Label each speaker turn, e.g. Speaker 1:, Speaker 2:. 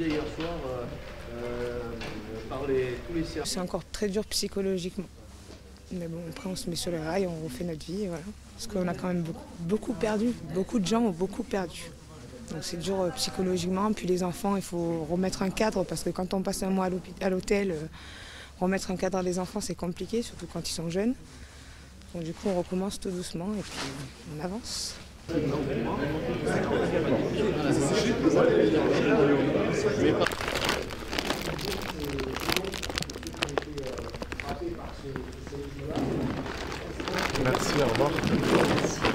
Speaker 1: diffusé hier soir par tous les services.
Speaker 2: C'est encore très dur psychologiquement. Mais bon, après on se met sur les rails, on refait notre vie, voilà. Parce qu'on a quand même beaucoup perdu, beaucoup de gens ont beaucoup perdu. Donc c'est dur psychologiquement, puis les enfants, il faut remettre un cadre, parce que quand on passe un mois à l'hôtel, remettre un cadre à des enfants c'est compliqué, surtout quand ils sont jeunes. Donc du coup on recommence tout doucement et puis on avance.
Speaker 3: Merci, au revoir.